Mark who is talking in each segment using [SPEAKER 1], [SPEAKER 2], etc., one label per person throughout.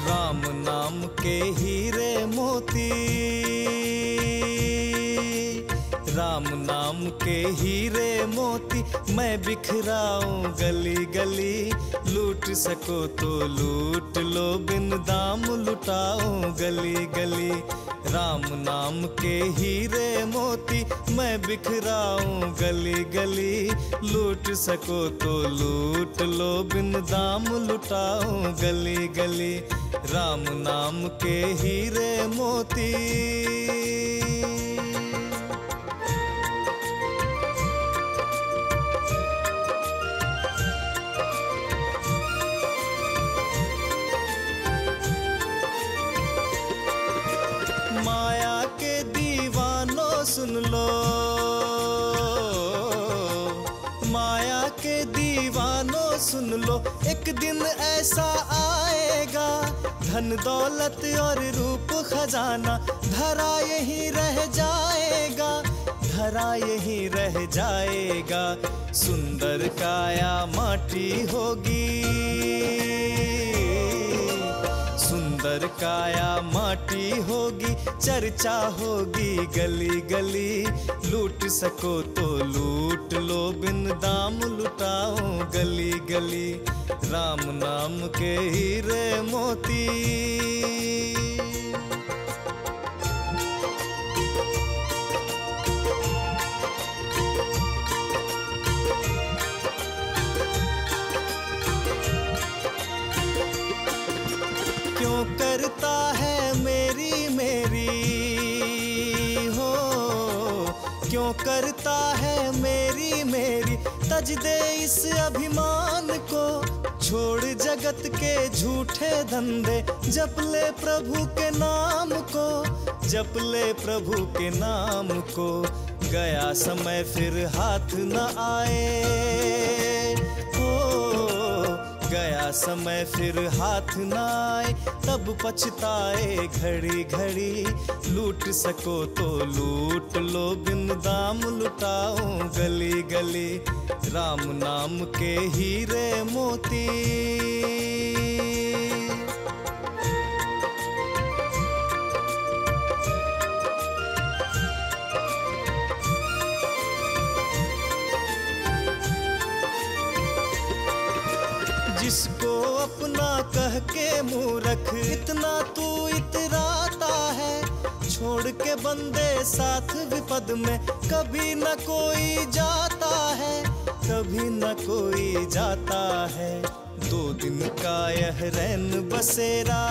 [SPEAKER 1] राम नाम के हीरे मोती, राम नाम के हीरे मोती मैं बिखराऊं गली गली। लूट सको तो लूट लो, बिन दाम लुटाऊं गली गली। राम नाम के हीरे मोती मैं बिखराऊं गली गली। लूट सको तो लूट लो, बिन दाम लुटाऊं गली गली। राम नाम के हीरे मोती। माया के दीवानों सुन लो, माया के दीवानों सुन लो, एक दिन ऐसा आएगा धन दौलत और रूप खजाना धरा यहीं रह जाएगा, धरा यहीं रह जाएगा। सुंदर काया माटी होगी, सुंदर काया माटी होगी, चर्चा होगी गली गली। लूट सको तो लूट लो, बिन दाम लुटाओ गली गली। राम नाम के हीरे मोती। क्यों करता है मेरी मेरी हो, क्यों करता है मेरी मेरी। तज दे इस अभिमान को, छोड़ जगत के झूठे धंधे, जप ले प्रभु के नाम को, जप ले प्रभु के नाम को। गया समय फिर हाथ न आए हो, गया समय फिर हाथ न आए, तब पछताए घड़ी घड़ी। लूट सको तो लूट लो, बिन दाम लुटाओ गली गली। राम नाम के हीरे मोती। जिसको अपना कह के मूर्ख इतना तू इतराता है, छोड़ के बंदे साथ विपद में कभी न कोई जाता है, कभी न कोई जाता है। 2 दिन का यह रैन बसेरा,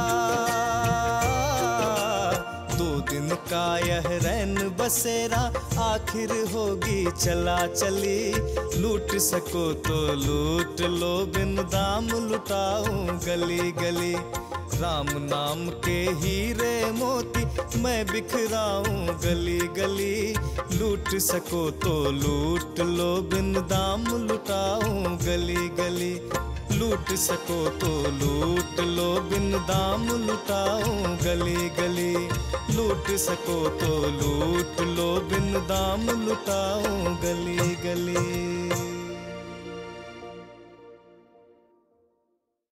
[SPEAKER 1] 2 दिन का यह रैन बसेरा, आखिर होगी चला चली। लूट सको तो लूट लो, बिन दाम लुटाओ गली गली। राम नाम के हीरे मोती मैं बिखराऊं गली गली। लूट सको तो लूट लो, बिन दाम लुटाओ गली गली। लूट सको तो लूट लो, बिन दाम लुटाओ गली गली। लूट सको तो लूट लो, बिन दाम लुटाओ गली गली।